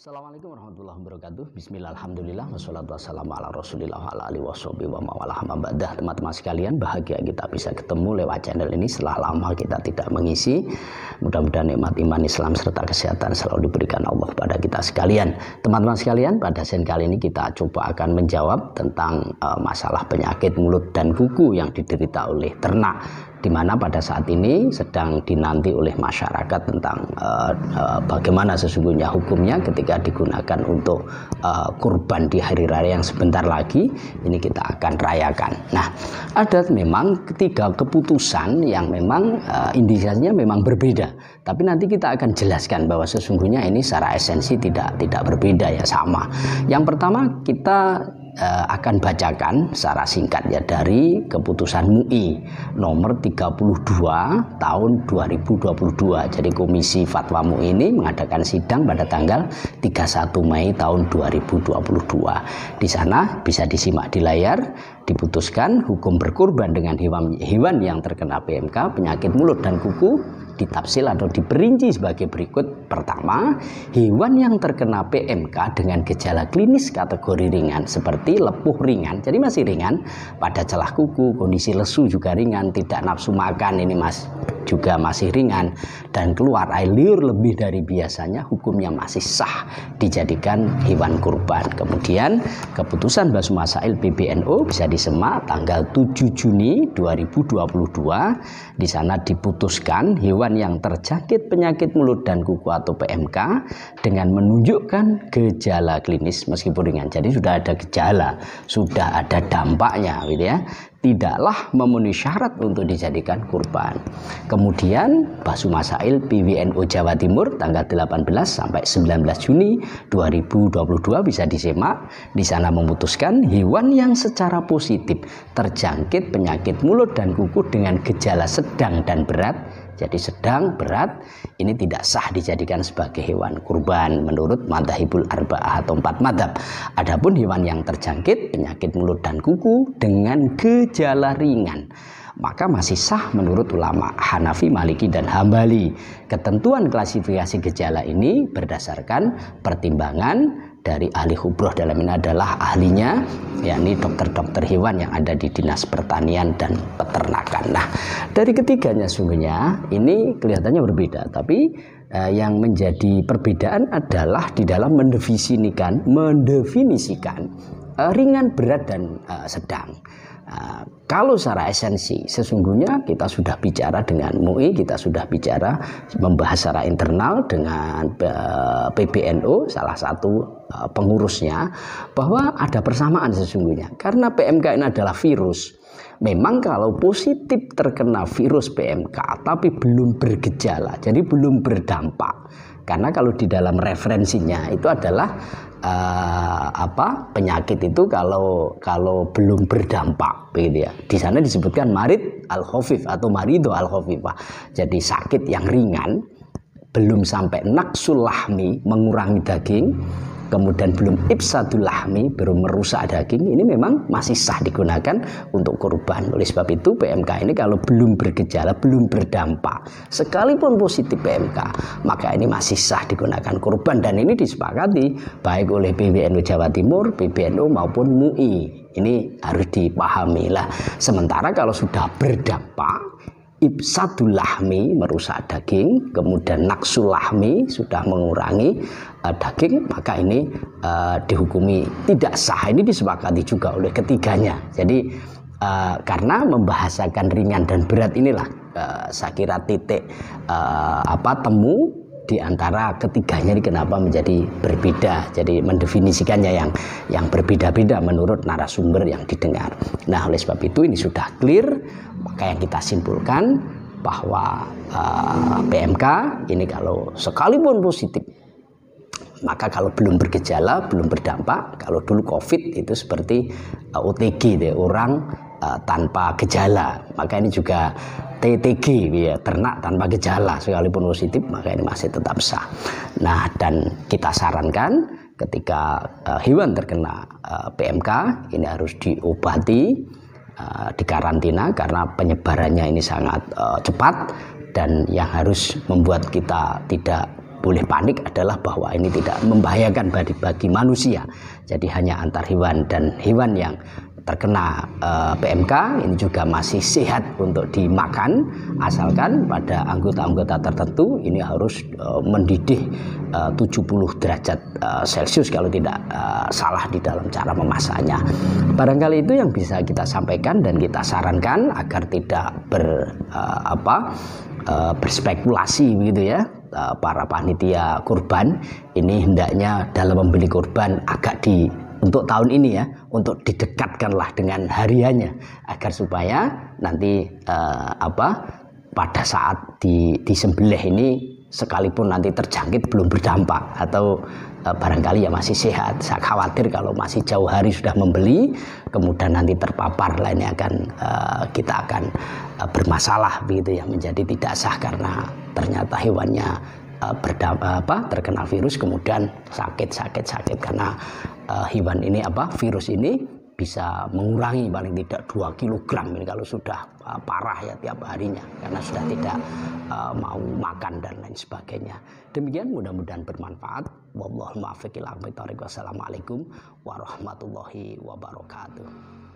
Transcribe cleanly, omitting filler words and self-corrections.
Assalamualaikum warahmatullahi wabarakatuh. Bismillah, alhamdulillah, wassalatu wassalamu ala rasulillah wa ala alihi washabihi wa mawalah mabadah. Teman-teman sekalian, bahagia kita bisa ketemu lewat channel ini setelah lama kita tidak mengisi. Mudah-mudahan nikmat iman Islam serta kesehatan selalu diberikan Allah pada kita sekalian. Teman-teman sekalian, pada sesi kali ini kita coba akan menjawab tentang masalah penyakit mulut dan kuku yang diderita oleh ternak, di mana pada saat ini sedang dinanti oleh masyarakat tentang bagaimana sesungguhnya hukumnya ketika digunakan untuk kurban di hari raya yang sebentar lagi ini kita akan rayakan. Nah, ada memang ketiga keputusan yang memang indikasinya memang berbeda, tapi nanti kita akan jelaskan bahwa sesungguhnya ini secara esensi tidak berbeda, ya sama. Yang pertama kita akan bacakan secara singkat ya dari keputusan MUI nomor 32 tahun 2022. Jadi Komisi Fatwa MUI ini mengadakan sidang pada tanggal 31 Mei tahun 2022. Di sana bisa disimak di layar, diputuskan hukum berkurban dengan hewan yang terkena PMK penyakit mulut dan kuku ditafsir atau diperinci sebagai berikut. Pertama, hewan yang terkena PMK dengan gejala klinis kategori ringan seperti lepuh ringan, jadi masih ringan pada celah kuku, kondisi lesu juga ringan, tidak nafsu makan ini juga masih ringan, dan keluar air liur lebih dari biasanya, hukumnya masih sah dijadikan hewan kurban. Kemudian keputusan Basu Masail PBNU bisa disemak tanggal 7 Juni 2022. Di sana diputuskan hewan yang terjangkit penyakit mulut dan kuku atau PMK dengan menunjukkan gejala klinis meskipun ringan, jadi sudah ada gejala, sudah ada dampaknya gitu ya, tidaklah memenuhi syarat untuk dijadikan kurban. Kemudian Basu Masail PWNU Jawa Timur tanggal 18 sampai 19 Juni 2022 bisa disimak. Di sana memutuskan hewan yang secara positif terjangkit penyakit mulut dan kuku dengan gejala sedang dan berat, jadi sedang berat, ini tidak sah dijadikan sebagai hewan kurban menurut madzhabul arba'ah atau 4 madzhab. Adapun hewan yang terjangkit penyakit mulut dan kuku dengan gejala ringan, maka masih sah menurut ulama Hanafi, Maliki, dan Hambali. Ketentuan klasifikasi gejala ini berdasarkan pertimbangan dari ahli khubroh, dalam ini adalah ahlinya yakni dokter-dokter hewan yang ada di Dinas Pertanian dan Peternakan. Nah, dari ketiganya sungguhnya ini kelihatannya berbeda, tapi yang menjadi perbedaan adalah di dalam mendefinisikan ringan, berat, dan sedang. Kalau secara esensi sesungguhnya kita sudah bicara dengan MUI, kita sudah bicara membahas secara internal dengan PBNU, salah satu pengurusnya, bahwa ada persamaan sesungguhnya karena PMK ini adalah virus. Memang kalau positif terkena virus PMK tapi belum bergejala, jadi belum berdampak. Karena kalau di dalam referensinya itu adalah penyakit itu kalau belum berdampak begitu ya. Di sana disebutkan marid al-khafif atau marido al-khafifah. Jadi sakit yang ringan, belum sampai naqsul lahmi, mengurangi daging, kemudian belum ifsadul lahmi, belum merusak daging, ini memang masih sah digunakan untuk kurban. Oleh sebab itu PMK ini kalau belum bergejala, belum berdampak, sekalipun positif PMK, maka ini masih sah digunakan kurban. Dan ini disepakati baik oleh PWNU Jawa Timur, PBNU maupun MUI. Ini harus dipahami lah. Sementara kalau sudah berdampak, ifsadul lahmi, merusak daging, kemudian naqsul lahmi, sudah mengurangi daging, maka ini dihukumi tidak sah. Ini disepakati juga oleh ketiganya. Jadi karena membahasakan ringan dan berat inilah saya kira titik temu di antara ketiganya ini kenapa menjadi berbeda. Jadi mendefinisikannya yang berbeda-beda menurut narasumber yang didengar. Nah, oleh sebab itu ini sudah clear, maka yang kita simpulkan bahwa PMK ini kalau sekalipun positif, maka kalau belum bergejala, belum berdampak, kalau dulu COVID itu seperti OTG, orang tanpa gejala, maka ini juga TTG, ya, ternak tanpa gejala, sekalipun positif, maka ini masih tetap sah. Nah, dan kita sarankan ketika hewan terkena PMK ini harus diobati, dikarantina karena penyebarannya ini sangat cepat, dan yang harus membuat kita tidak boleh panik adalah bahwa ini tidak membahayakan bagi manusia. Jadi hanya antar hewan dan hewan yang terkena PMK ini juga masih sehat untuk dimakan, asalkan pada anggota-anggota tertentu ini harus mendidih 70 derajat Celcius kalau tidak salah di dalam cara memasaknya. Barangkali itu yang bisa kita sampaikan dan kita sarankan agar tidak berspekulasi begitu ya. Para panitia kurban ini hendaknya dalam membeli kurban agak untuk tahun ini ya, untuk didekatkanlah dengan hariannya agar supaya nanti pada saat disembelih ini sekalipun nanti terjangkit belum berdampak atau barangkali ya masih sehat. Saya khawatir kalau masih jauh hari sudah membeli kemudian nanti terpapar lainnya kita akan bermasalah begitu ya, menjadi tidak sah karena ternyata hewannya terkena virus kemudian sakit karena hewan ini virus ini bisa mengurangi paling tidak 2 kg ini kalau sudah parah ya tiap harinya karena sudah tidak mau makan dan lain sebagainya. Demikian, mudah-mudahan bermanfaat. Wallahul muwaffiq ila aqwamit thoriq. Wassalamualaikum warahmatullahi wabarakatuh.